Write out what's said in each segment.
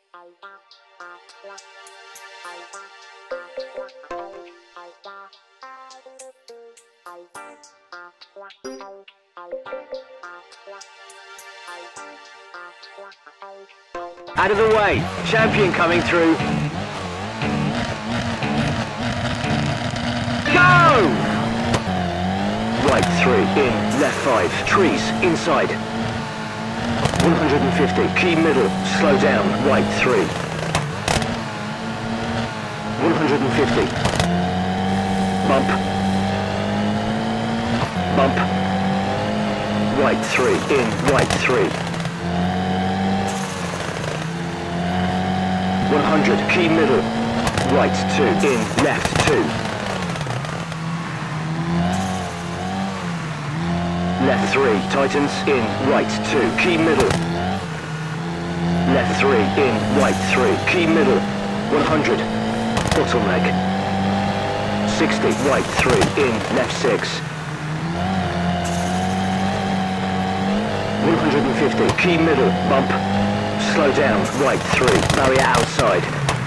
Out of the way, champion coming through. Go! Right 3, in, left 5, trees, inside. 150, key middle, slow down, right 3. 150. Bump. Bump. Right 3, in, right 3. 100, key middle, right 2, in, left 2. Left 3, tightens, in, right 2, key middle. Left 3, in, right 3, key middle. 100, bottleneck. 60, right 3, in, left 6. 150, key middle, bump. Slow down, right 3, barrier outside.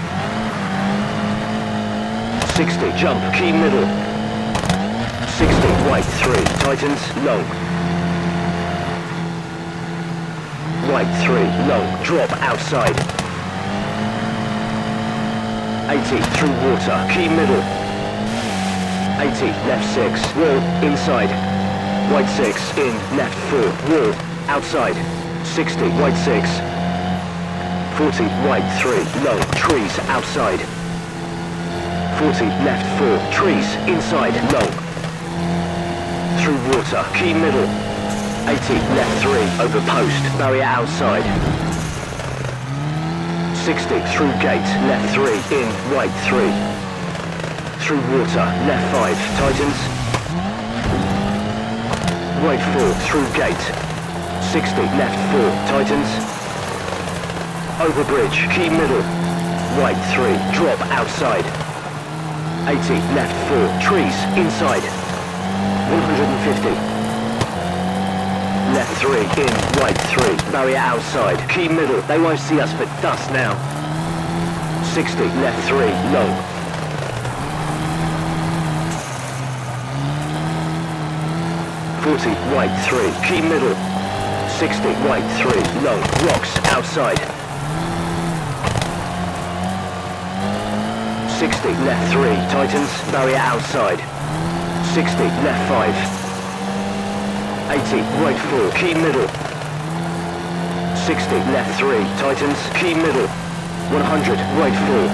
60, jump, key middle. 60, right 3, tightens, long. Right 3, long, drop outside. 80, through water, key middle. 80, left 6, wall, inside. Right 6, in, left 4, wall, outside. 60, right 6. 40, right 3, long, trees, outside. 40, left 4, trees, inside, long. Through water, key middle. 80, left 3, over post, barrier outside. 60, through gate, left 3, in, right 3. Through water, left 5, tightens. Right 4, through gate. 60, left 4, tightens. Over bridge, key middle. Right 3, drop outside. 80, left 4, trees, inside. 150. Left 3, in, right 3, barrier outside, key middle. They won't see us but dust now. 60, left 3, long. 40, right 3, key middle. 60, right 3, long, rocks, outside. 60, left 3, tightens, barrier outside. 60, left 5. 80, right 4, key middle. 60, left 3, tightens, key middle. 100, right 4.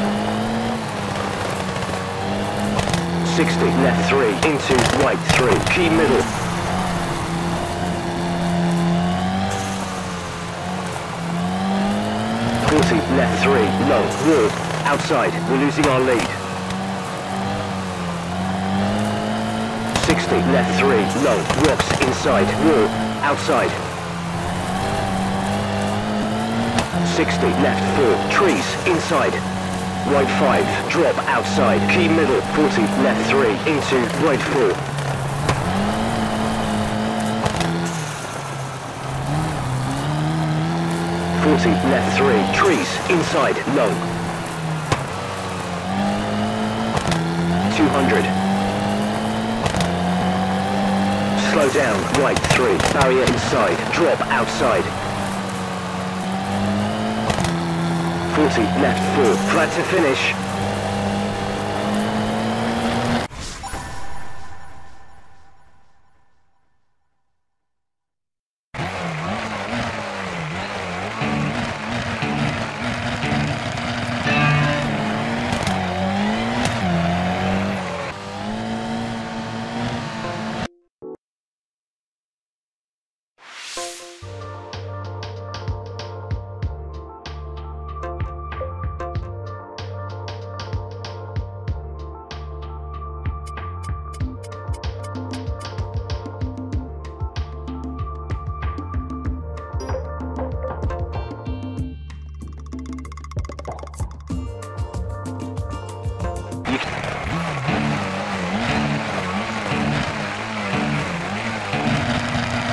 60, left 3, into, right 3, key middle. 40, left 3, long, wall, outside, we're losing our lead. 60, left 3, long, rocks, inside, wall, outside. 60, left 4, trees, inside. Right 5, drop, outside, key middle. 40, left 3, into, right 4. 40, left 3, trees, inside, long. 200. Slow down, right 3, barrier inside, drop outside. 40, left 4, flat to finish.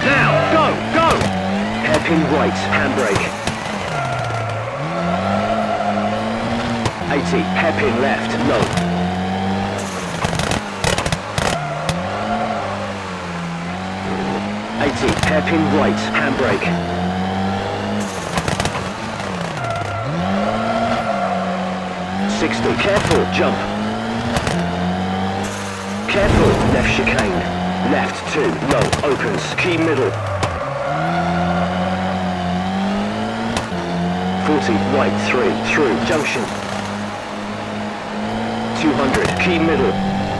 Hairpin right, handbrake. 80, hairpin left, low. 80, hairpin right, handbrake. 60, careful, jump. Careful, left chicane. Left 2, low, opens, key middle. 40, right 3, through, junction. 200, key middle.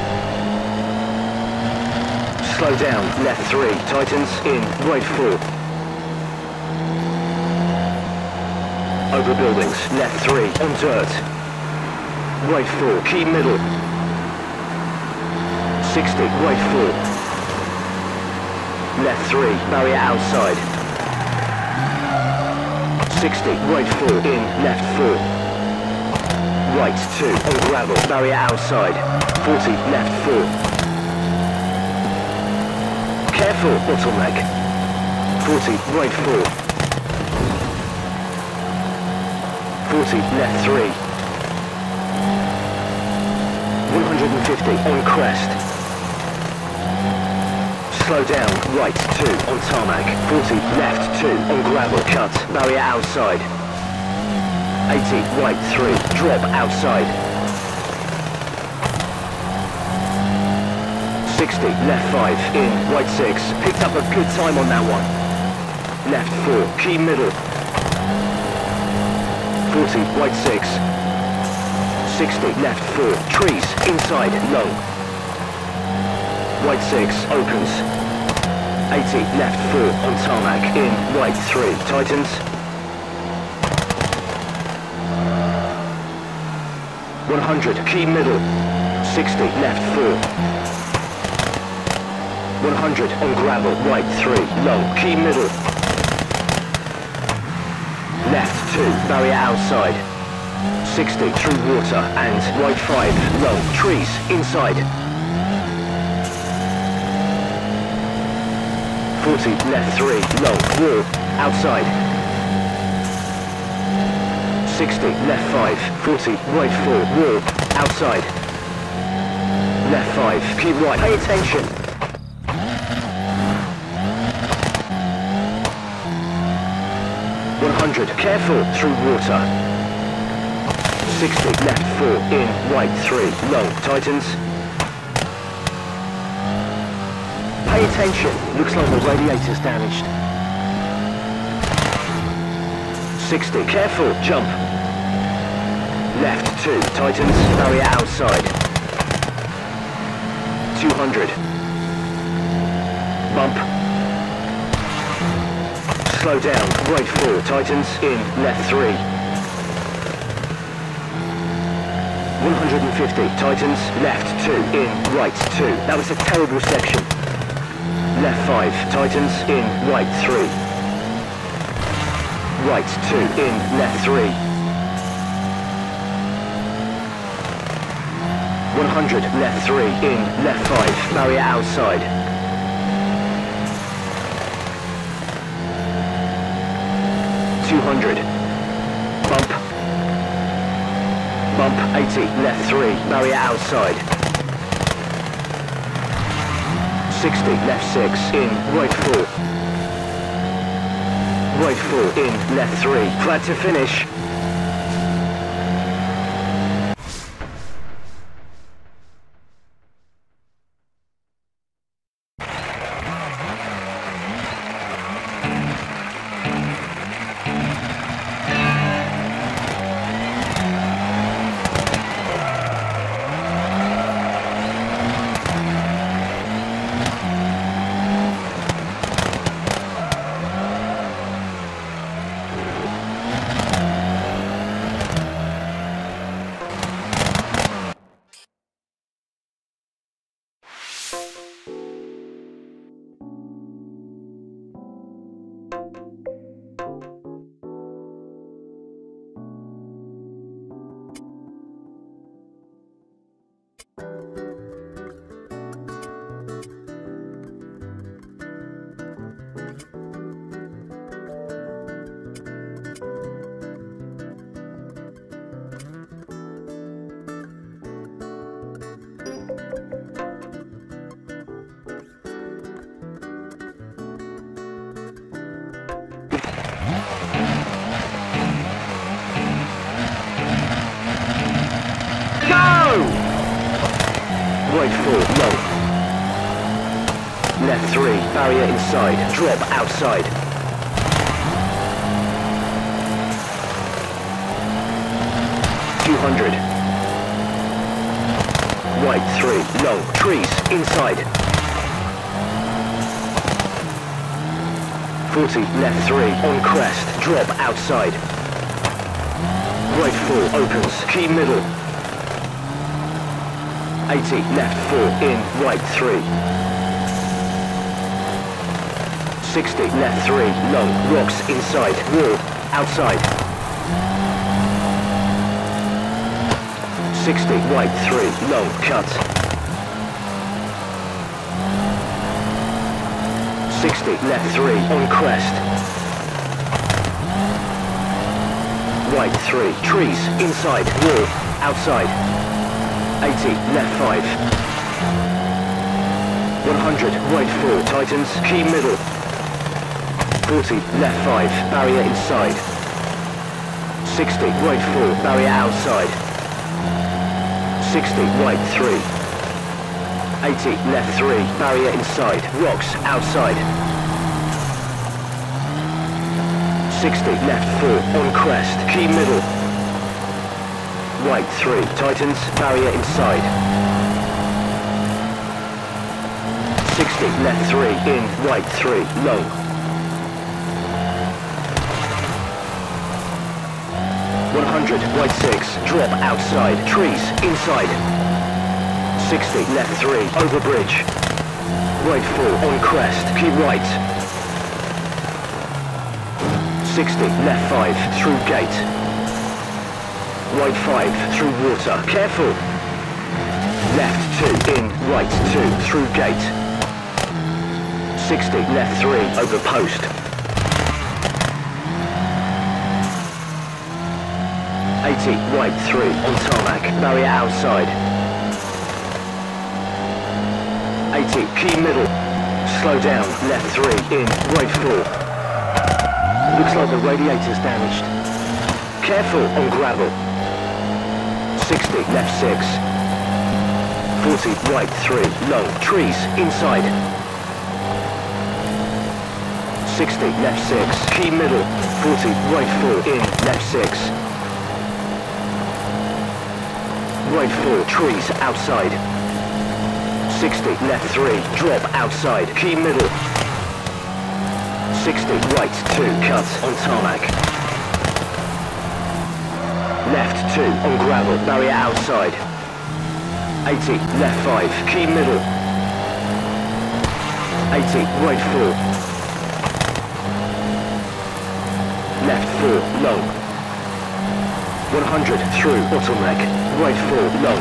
Slow down, left 3, tightens, in, right 4. Over buildings, left 3, on dirt. Right 4, key middle. 60, right 4. Left 3, barrier outside. 60, right 4, in, left 4. Right 2, on gravel, barrier outside. 40, left 4. Careful, bottleneck. 40, right 4. 40, left 3. 150, on crest. Slow down, right 2, on tarmac. 40, left 2, on gravel, cut, barrier outside. 80, right 3, drop outside. 60, left 5, in, right 6. Picked up a good time on that one. Left 4, key middle. 40, right 6. 60, left 4, trees, inside, low. Right 6, opens. 80, left 4, on tarmac, in, right 3, tightens. 100, key middle. 60, left 4. 100, on gravel, right 3, low, key middle. Left 2, barrier outside. 60, through water, and right 5, low, trees, inside. 40, left 3, low, wall, outside. 60, left 5, 40, right 4, wall, outside. Left 5, keep right, pay attention. 100, careful, through water. 60, left 4, in, right 3, low, tightens. Pay attention, looks like the radiator's damaged. 60, careful, jump. Left 2, tightens, barrier outside. 200. Bump. Slow down, right 4, tightens, in, left 3. 150, tightens, left 2, in, right 2. That was a terrible section. Left 5, tightens, in, right 3. Right 2, in, left 3. 100, left 3, in, left 5, barrier outside. 200. Bump. Bump, 80, left 3, barrier outside. 60, left 6, in, right 4. Right 4, in, left 3, glad to finish. right 4, long. Left 3, barrier inside, drop outside. Few hundred. Right 3, long, trees, inside. 40, left 3, on crest, drop outside. Right 4, opens, key middle. 80, left 4, in, right 3. 60, left 3, long, rocks inside, wall, outside. 60, right 3, long, cut. 60, left 3, on crest. Right 3, trees, inside, wall, outside. 80, left 5. 100, right 4, tightens, key middle. 40, left 5, barrier inside. 60, right 4, barrier outside. 60, right 3. 80, left 3, barrier inside, rocks outside. 60, left 4, on crest, key middle. Right 3, tightens, barrier inside. 60, left 3, in, right 3, long. 100, right 6, drop outside, trees, inside. 60, left 3, over bridge. Right 4, on crest, keep right. 60, left 5, through gate. Right 5, through water, careful. Left 2, in, right 2, through gate. 60, left 3, over post. 80, right 3, on tarmac, barrier outside. 80, key middle. Slow down, left 3, in, right 4. Looks like the radiator's damaged. Careful on gravel. 60, left 6. 40, right 3, long, trees, inside. 60, left 6, key middle. 40, right 4, in, left 6. Right 4, trees, outside. 60, left 3, drop outside, key middle. 60, right 2, cut on tarmac. Left 2, on gravel, barrier outside. 80, left 5, key middle. 80, right 4. Left 4, long. 100, through, bottleneck. Right 4, long.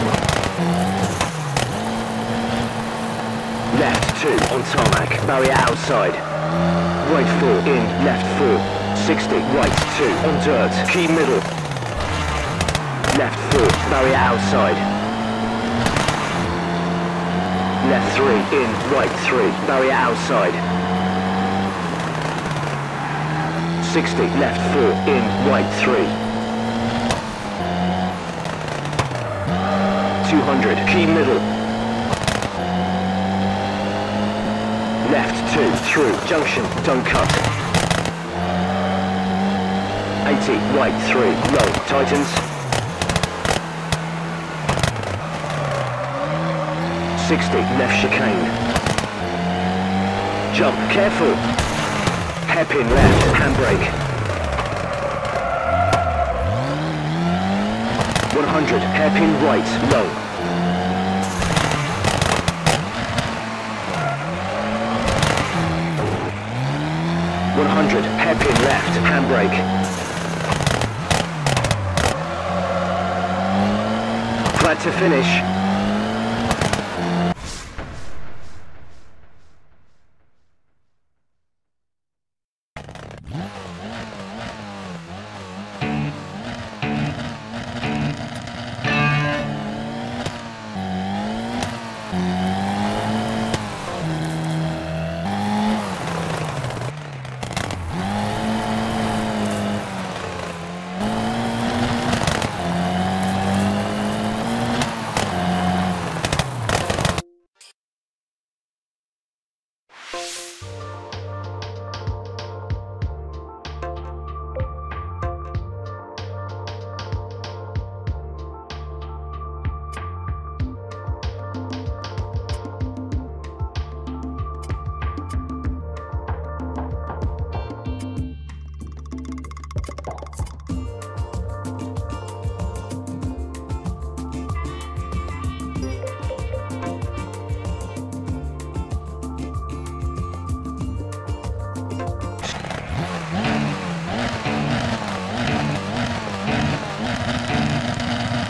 Left 2, on tarmac, barrier outside. Right 4, in, left 4. 60, right 2, on dirt, key middle. Left 4, barrier outside. Left 3, in, right 3, barrier outside. 60, left 4, in, right 3. 200, key middle. Left 2, through, junction, don't cut. 80, right 3, low, tightens. 60, left chicane. Jump, careful. Hairpin left, handbrake. 100, hairpin right, low. 100, hairpin left, handbrake. Glad to finish.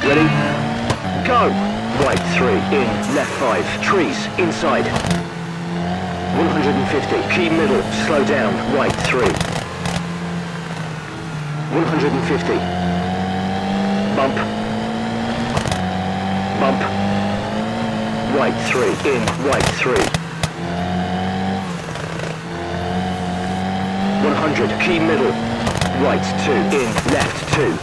Ready? Go! Right 3, in, left 5, trees, inside. 150, key middle, slow down, right 3. 150. Bump. Bump. Right 3, in, right 3. 100, key middle, right 2, in, left 2.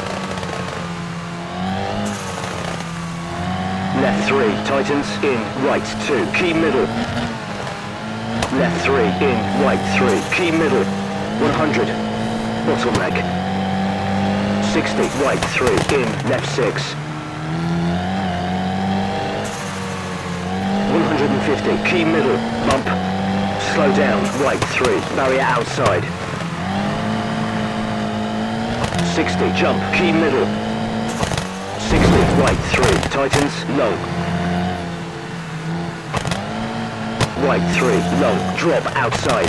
Left 3, tightens, in, right 2, key middle. Left 3, in, right 3, key middle. 100, bottleneck. 60, right 3, in, left 6. 150, key middle, bump. Slow down, right 3, barrier outside. 60, jump, key middle. 60, right 3, tightens, long. Right 3, long, drop outside.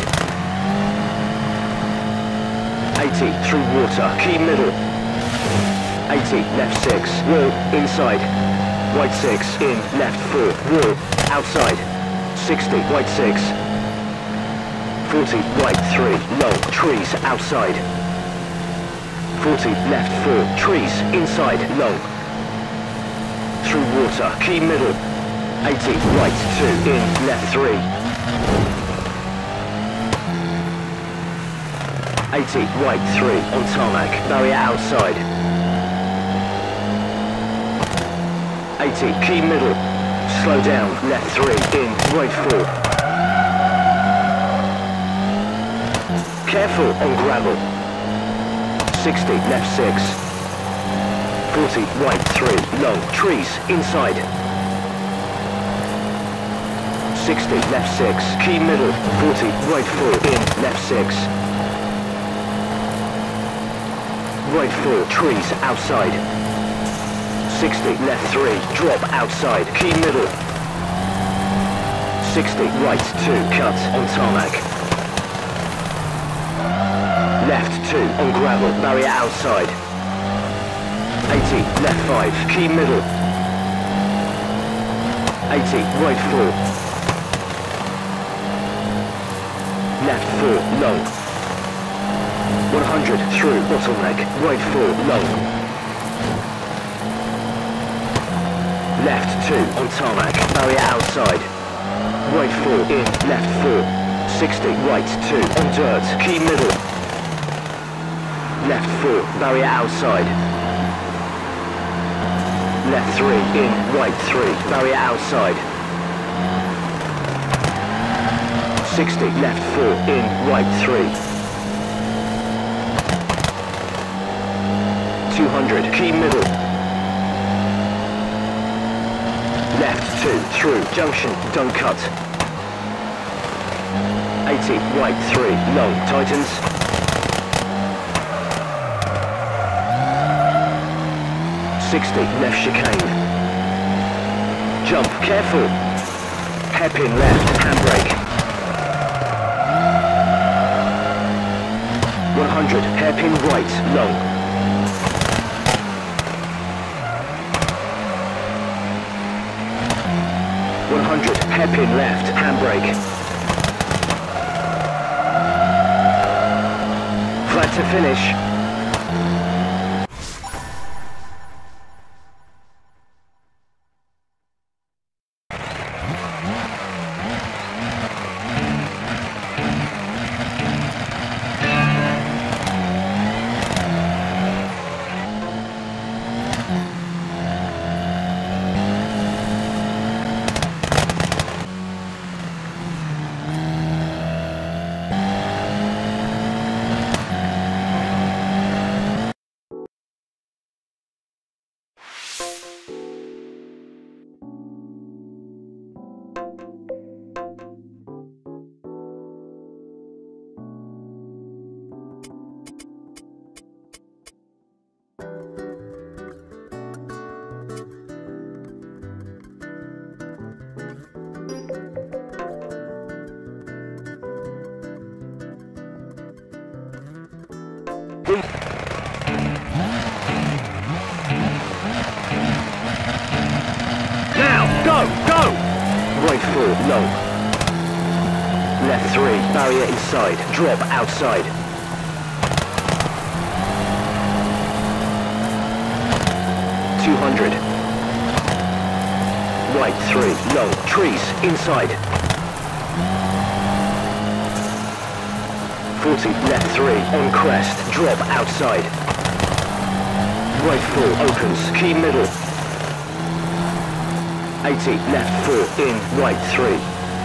80, through water, key middle. 80, left 6, wall, inside. Right 6, in, left 4, wall, outside. 60, right 6. 40, right 3, long, trees, outside. 40, left 4, trees, inside, long. Through water, key middle. 80, right 2, in, left 3. 80, right 3, on tarmac, barrier outside. 80, key middle. Slow down, left 3, in, right 4. Careful on gravel. 60, left 6. 40, right 3, long, trees, inside. 60, left 6, key middle. 40, right 4, in, left 6. Right 4, trees, outside. 60, left 3, drop outside, key middle. 60, right 2, cut, on tarmac. Left 2, on gravel, barrier outside. 80, left 5, key middle. 80, right 4. Left 4, long. 100, through, bottleneck, right 4, long. Left 2, on tarmac, barrier outside. Right 4, in, left 4. 60, right 2, on dirt, key middle. Left 4, barrier outside. Left 3, in, right 3, barrier outside. 60, left 4, in, right 3. 200, key middle. Left 2, through, junction, don't cut. 80, right 3, long, tightens. 60, left chicane. Jump, careful. Hairpin left, handbrake. 100, hairpin right, long. 100, hairpin left, handbrake. Flat to finish. right 4, long. Left 3, barrier inside, drop outside. .200. Right 3, long, trees, inside. 40, left 3, on crest, drop outside. Right 4, opens, key middle. 80, left 4, in, right 3.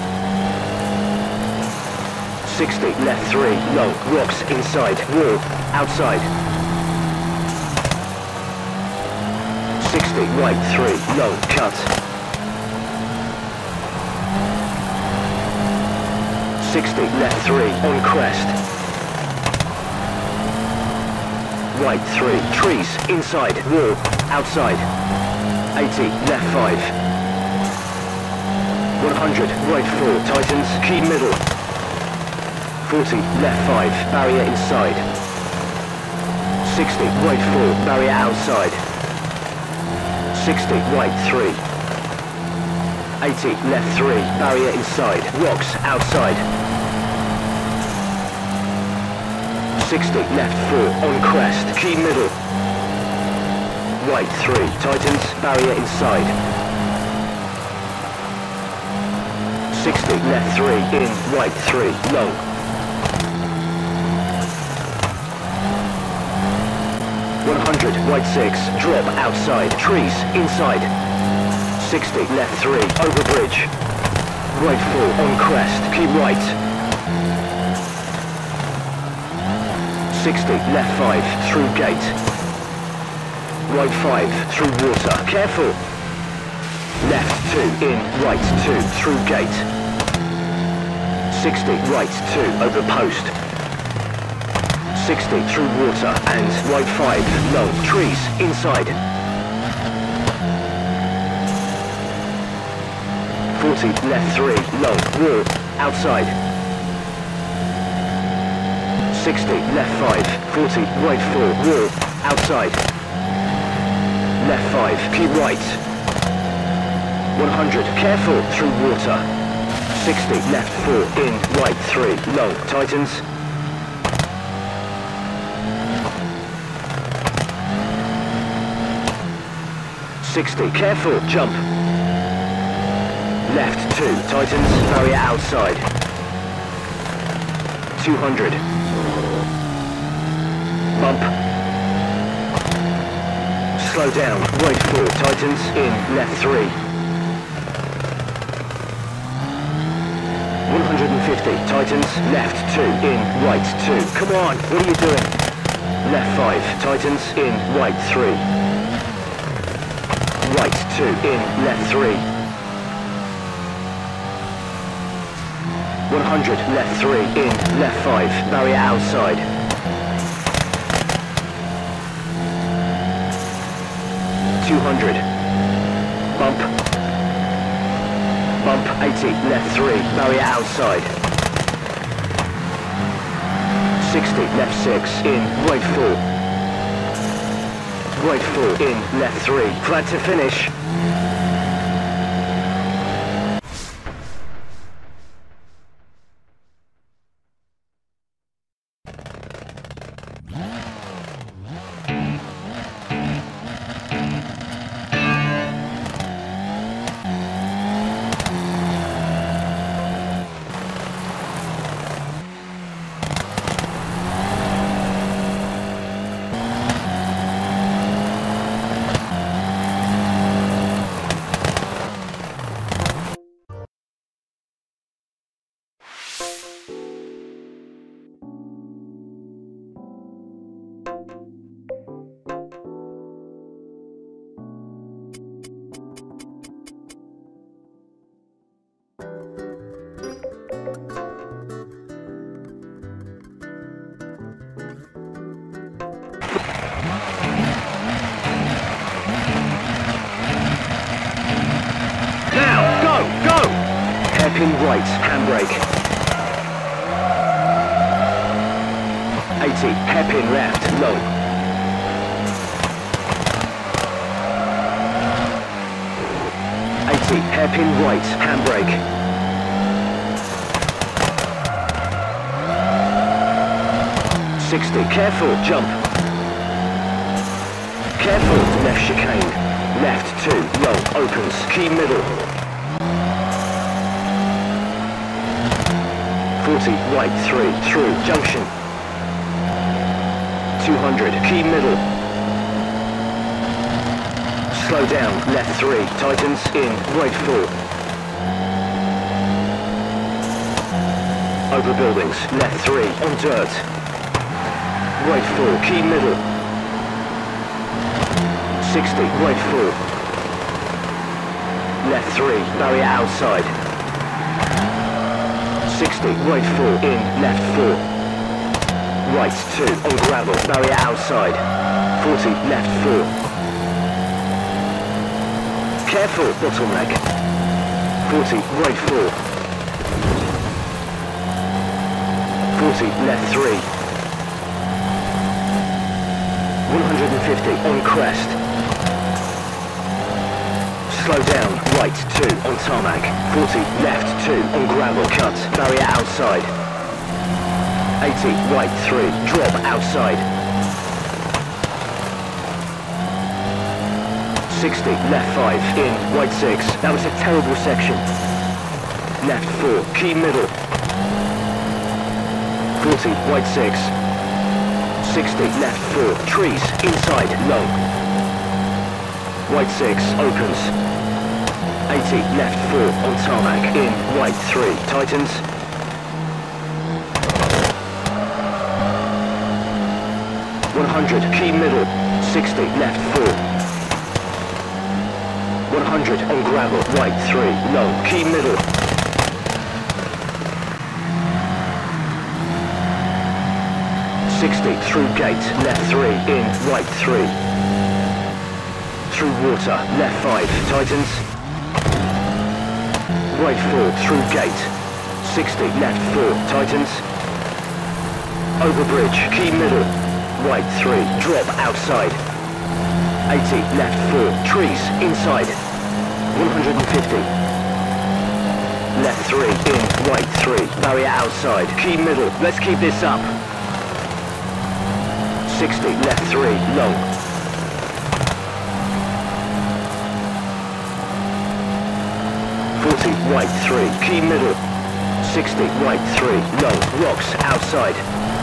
60, left 3, long, rocks, inside, wall, outside. 60, right 3, long, cut. 60, left 3, on crest. Right 3, trees, inside, wall, outside. 80, left 5. 100, right 4, tightens, key middle. 40, left 5, barrier inside. 60, right 4, barrier outside. 60, right 3. 80, left 3, barrier inside, rocks outside. 60, left 4, on crest, key middle. Right 3, tightens, barrier inside. 60, left 3, in, right 3, long. 100, right 6, drop outside, trees, inside. 60, left 3, over bridge. Right 4, on crest, keep right. 60, left 5, through gate. Right 5, through water, careful. Left 2, in, right 2, through gate. 60, right 2, over post. 60, through water, and right 5, long, trees, inside. 40, left 3, long, wall, outside. 60, left 5, 40, right 4, wall, outside. Left 5, keep right. 100, careful, through water. 60, left 4, in, right 3, long, tightens. 60, careful, jump. Left 2, tightens, barrier outside. 200. Bump. Slow down, right 4, tightens, in, left 3. 150, tightens, left 2, in, right 2. Come on, what are you doing? Left 5, tightens, in, right 3. Right 2, in, left 3. 100, left 3, in, left 5, barrier outside. 200. Bump. Bump, 80, left 3, barrier outside. 60, left 6, in, right 4. Right 4, in, left 3, flat to finish. Hairpin right, handbrake. 80, hairpin left, low. 80, 80, hairpin right, handbrake. 60, careful, jump. Careful, left chicane. Left 2, long, opens, key middle. 40, right 3, through, junction. 200, key middle. Slow down, left 3, tightens, in, right 4. Over buildings, left 3, on dirt. Right 4, key middle. 60, right 4. Left 3, barrier outside. 60, right 4, in, left 4. Right 2, on gravel, barrier outside. 40, left 4. Careful, bottleneck. 40, right 4. 40, left 3. 150, on crest. Slow down, right 2, on tarmac. 40, left 2, on gravel, cut, barrier outside. 80, right 3, drop outside. 60, left 5, in, right 6. That was a terrible section. Left 4, key middle. 40, right 6. 60, left 4, trees, inside, long. Right 6, opens. 80, left 4, on tarmac, in, right 3, tightens. 100, key middle. 60, left 4. 100, on gravel, right 3, long, key middle. 60, through gate, left 3, in, right 3. Through water, left 5, tightens. Right 4, through gate. 60, left 4, tightens. Over bridge, key middle. Right 3, drop outside. 80, left 4, trees, inside. 150. Left 3, in, right 3, barrier outside, key middle. Let's keep this up. 60, left 3, long. 40, right 3, key middle. 60, right 3, long, rocks, outside.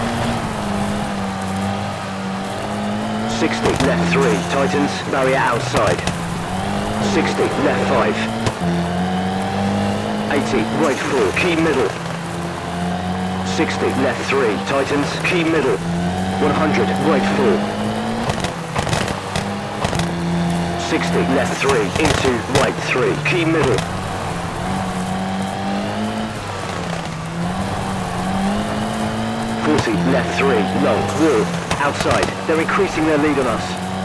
60, left 3, tightens, barrier outside. 60, left 5. 80, right 4, key middle. 60, left 3, tightens, key middle. 100, right 4. 60, left 3, into right 3, key middle. 40, left 3, long, wall, outside. They're increasing their lead on us.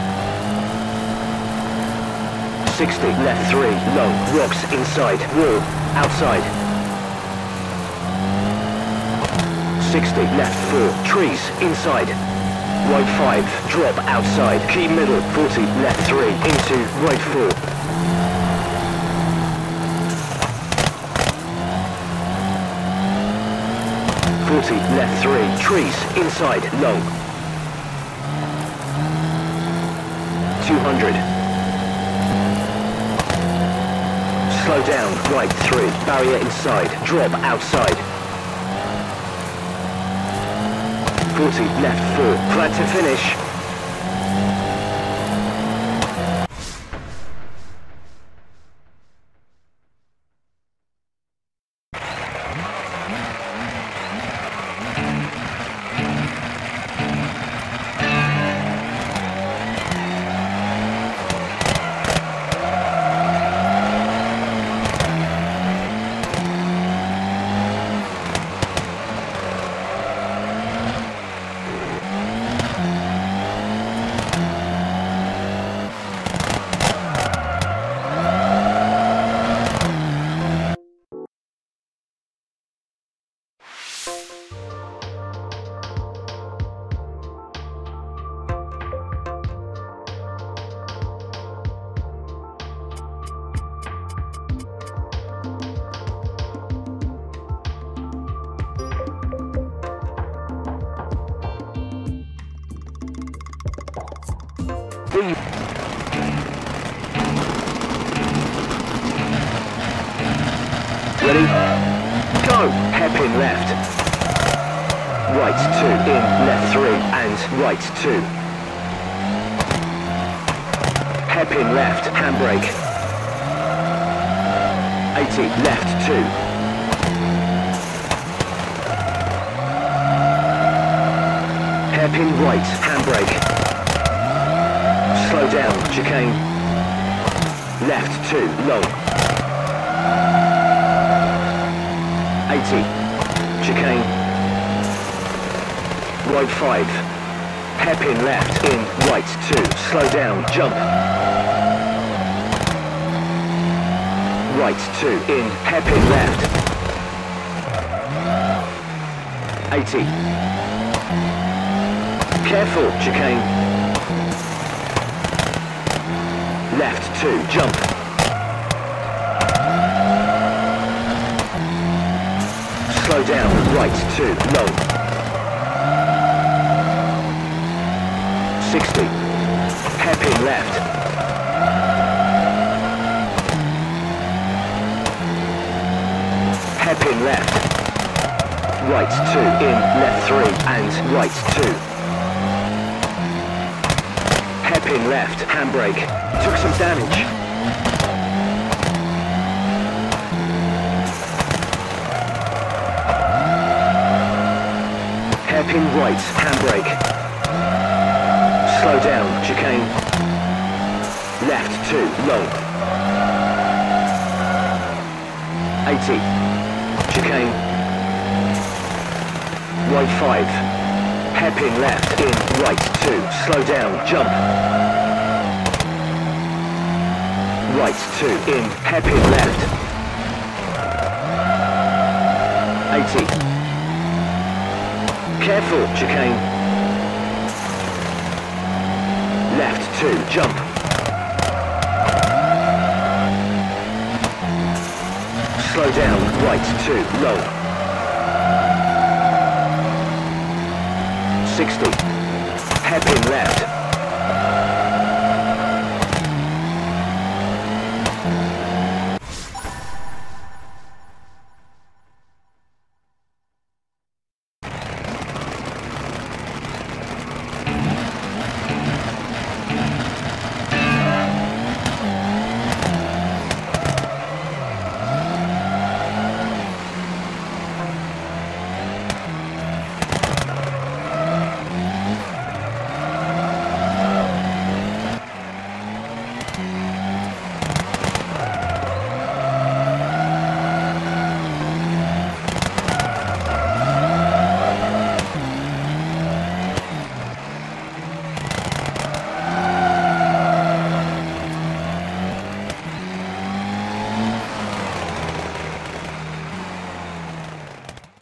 60, left 3, long, rocks, inside, wall, outside. 60, left 4, trees, inside. Right 5, drop, outside, key middle. 40, left 3, into right 4. 40, left 3, trees, inside, long. 200. Slow down, right 3, barrier inside, drop outside. 40, left 4, glad to finish. B. Ready? Go! Hairpin left. Right 2 in, left 3 and right 2. Hairpin left, handbrake. 80, left 2. Hairpin right, handbrake. Slow down, chicane. Left 2, long. 80, chicane. Right 5. Hairpin left, in, right 2. Slow down, jump. Right 2, in, hairpin left. 80. Careful, chicane. Left 2, jump. Slow down, right 2, long. 60. Hairpin left. Hairpin left. Right 2 in, left 3 and right 2. Hairpin left, handbrake. Took some damage. Hairpin right, handbrake. Slow down, chicane. Left 2, long. 80. Chicane. Right 5. Hairpin left, in, right 2. Slow down, jump. Right 2, in, hairpin left. 80. Careful, chicane. Left 2, jump. Slow down, right 2, low. 60. Hairpin left.